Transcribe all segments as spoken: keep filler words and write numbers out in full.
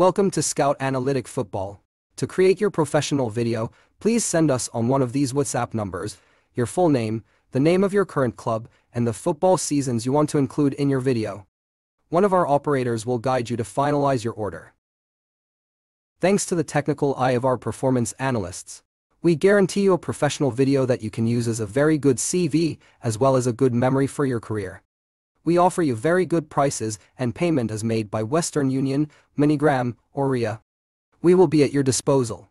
Welcome to Scout Analytic Football. To create your professional video, please send us on one of these WhatsApp numbers, your full name, the name of your current club, and the football seasons you want to include in your video. One of our operators will guide you to finalize your order. Thanks to the technical eye of our performance analysts, we guarantee you a professional video that you can use as a very good C V as well as a good memory for your career. We offer you very good prices and payment is made by Western Union, MoneyGram, or R I A. We will be at your disposal.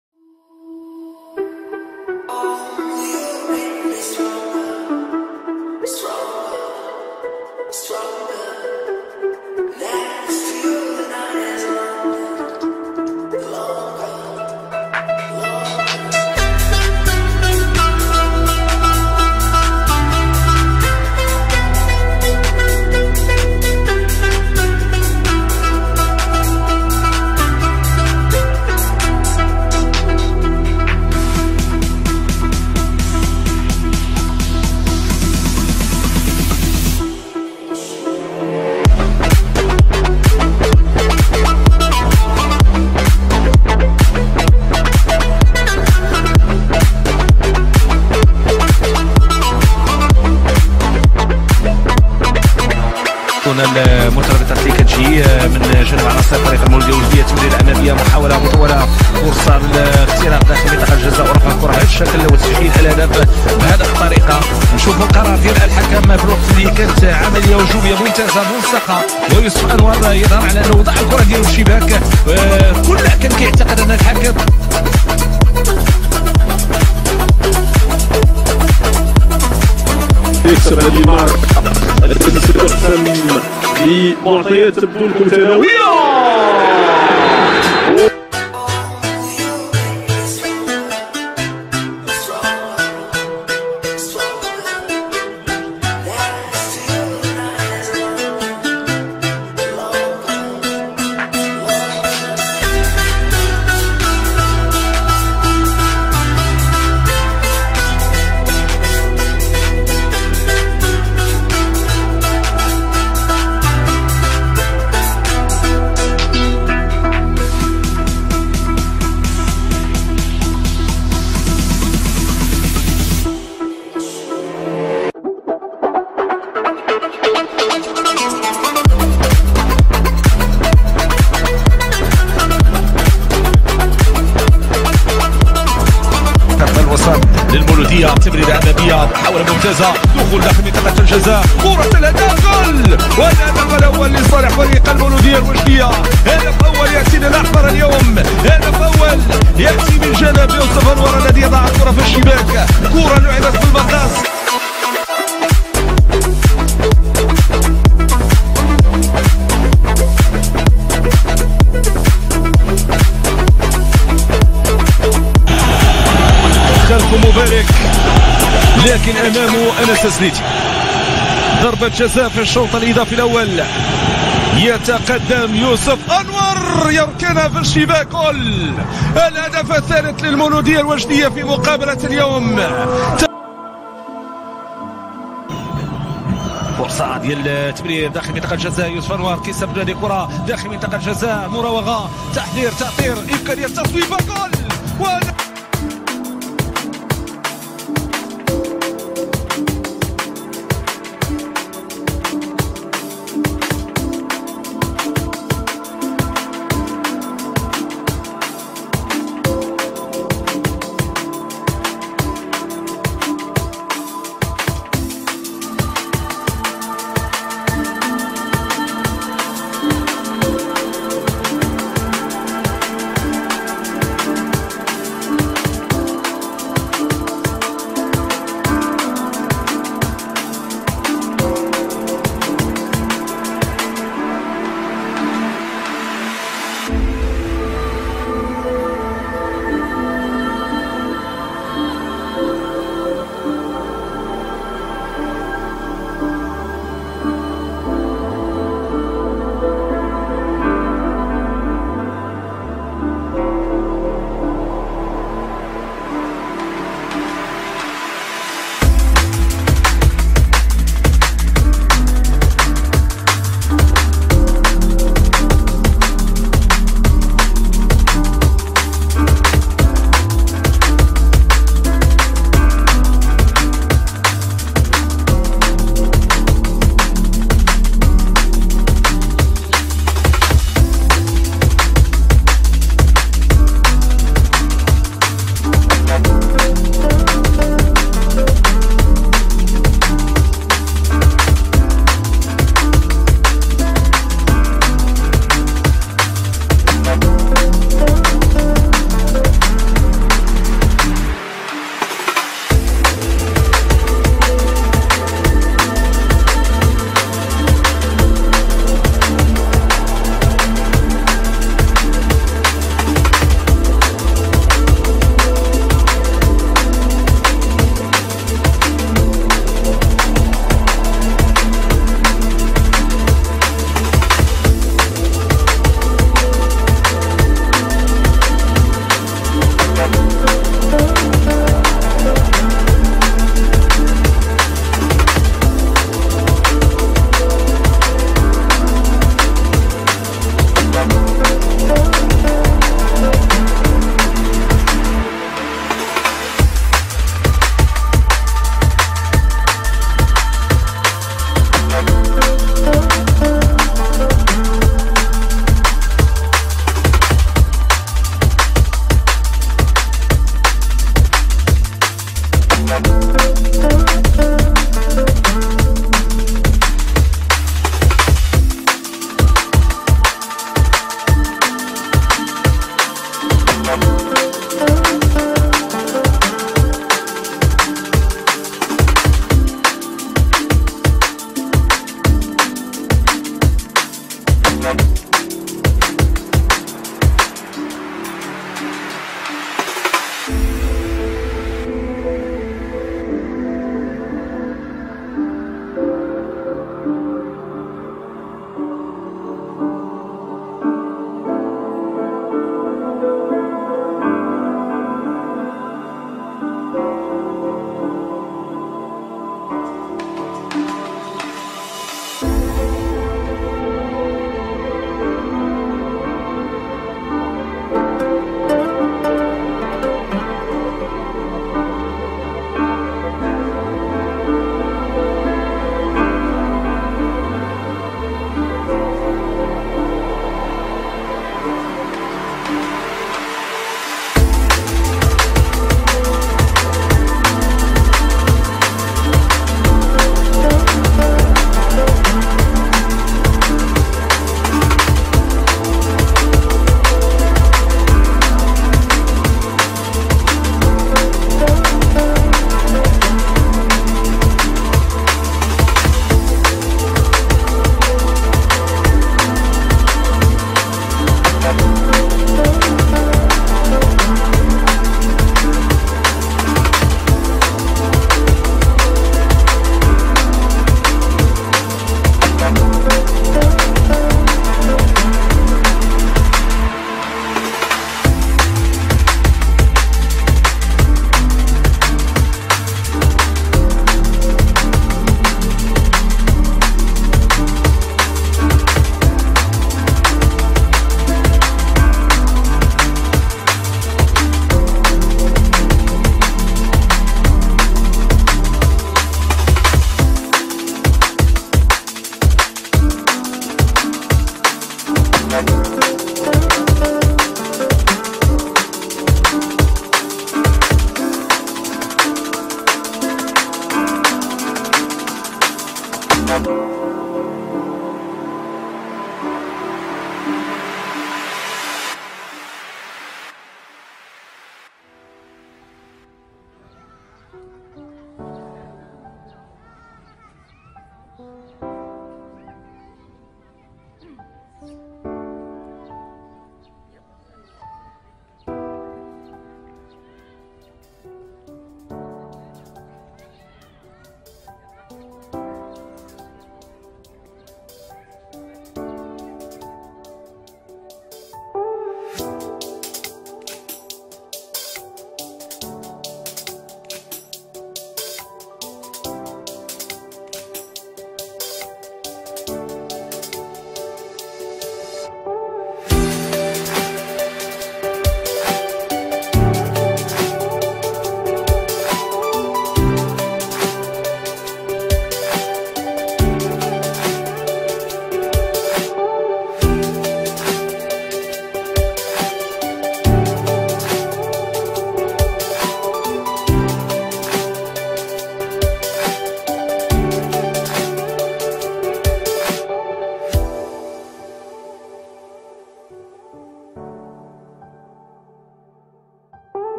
المرتبط التكتيكي من جانب عناصر فريق المولودية الودية. تمريرة أمامية، محاولة مطولة، فرصة للاختراق داخل منطقة الجزاء ورفع الكرة بهذا الشكل وتسجيل الهدف بهذه الطريقة. نشوفوا القرار ديال الحكم في الوقت اللي كانت عملية هجومية ممتازة منسقة، ويوسف أنور يظهر على أنه وضع الكرة ديالو في الشباك. كل كان كيعتقد أن الحكم يكسب هذه المعركة التي ستحسم بمعطيات تبدو لكم ثانوية. للمولودية. تمريرة أمامية، محاولة ممتازة، دخول داخل منطقة الجزاء، كرة الهدف، جول! والهدف الأول لصالح فريق المولودية الوجدية. هدف أول يأتي للأحمر اليوم، هدف أول يأتي من جانب يوسف أنور الذي يضع الكرة في الشباك، كرة لعبت بالمقاس. مبارك لكن امامه انس الزنيتي. ضربة جزاء في الشوط الاضافي الاول، يتقدم يوسف انور يركنها في الشباك. جول! الهدف الثالث للمولودية الوجدية في مقابلة اليوم. فرصة ديال التمرير داخل منطقة الجزاء، يوسف انور كيسبب هذه الكرة داخل منطقة الجزاء، مراوغة، تحضير، تأطير، امكانية تصويبة. جول!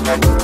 الجزائر.